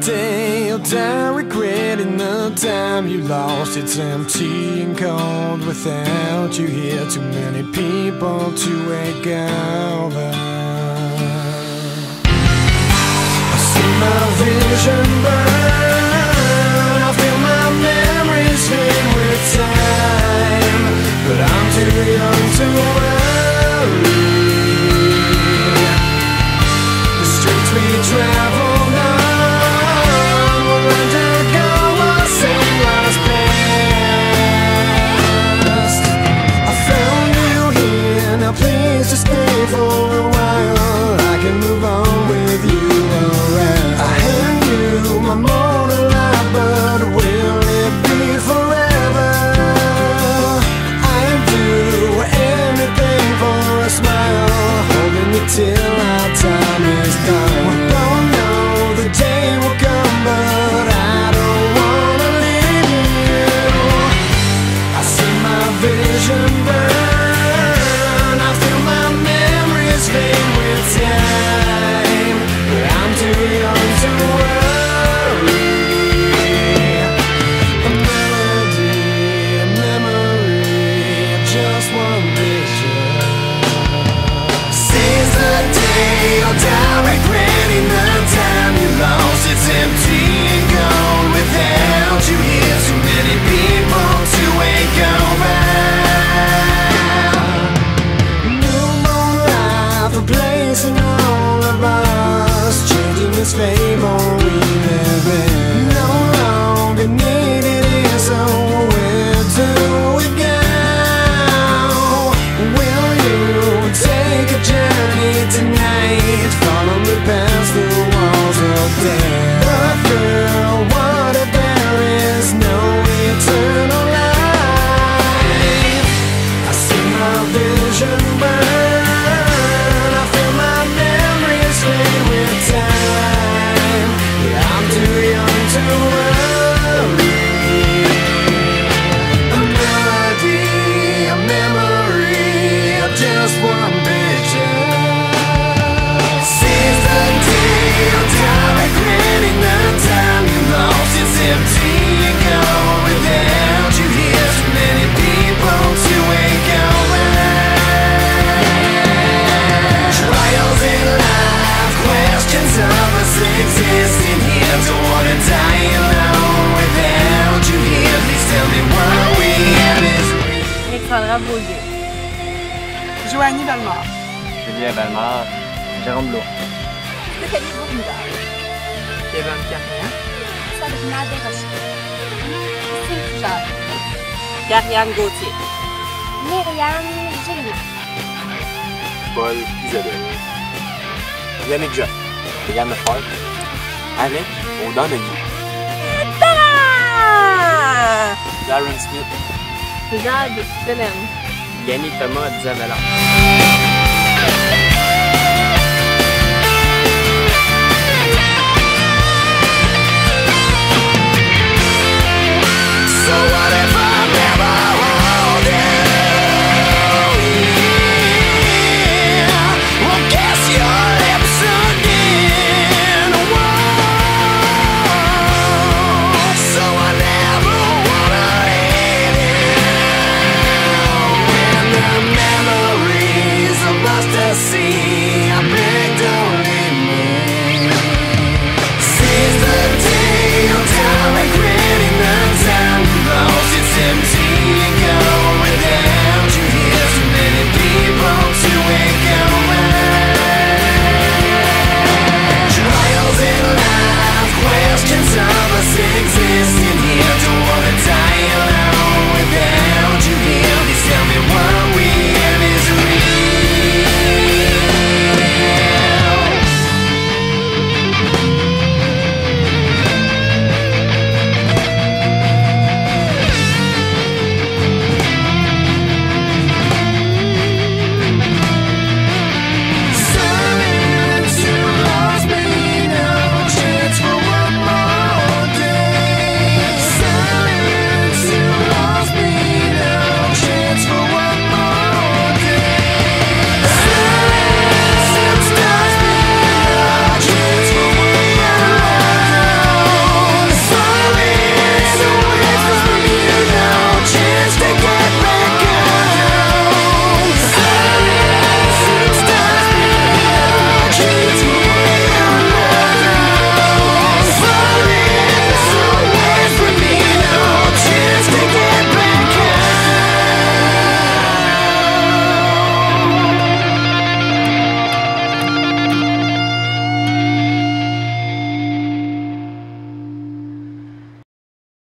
day you'll die regretting the time you lost. It's empty and cold without you here. Too many people to wake over. I see my vision burn, I feel my memories fade with time, but I'm too young to worry. The streets we travel just stay for a while, I can move on with you around. I hand you my mortal life, but will it be forever? I'd do anything for a smile, holding you till our time is done. We don't know the day will come, but I don't wanna leave you. I see my vision burn, time, but I'm too young to worry. A melody, a memory, just one vision. Seize the day you'll die regretting the time you lost. It's empty and gone without you here. Too many people to wake over. Replacing all of us, changing this fame on we live in. No longer needed here, so where do we go? Will you take a journey tonight? Follow me past the walls of death. But girl, what if there is no eternal life? I see my vision burn, with time, but I'm too young to worry. A melody, a memory, just one vision. Seize the day you'll die regretting the time you lost. It's empty and gone without you here. Too many people to wake over. Trials in life, questions of us existing here. Don't wanna die alone without you here. Please tell me what we have is real. Alexandra Beaulieu. Joanie Bellemare. Julien Bellemare. Jérôme Blois. Stéphanie Bourgneval. Evan Carrière. Sabrina Desrochers. Christine Jacques. Gariane Gauthier. Myriam Gélina. Paul Isabelle. Yannick Jean. Yann Lefebvre. Alec O'Donoghue. Darren Smith. Jade Hélène. Yannick Thomas Zavella.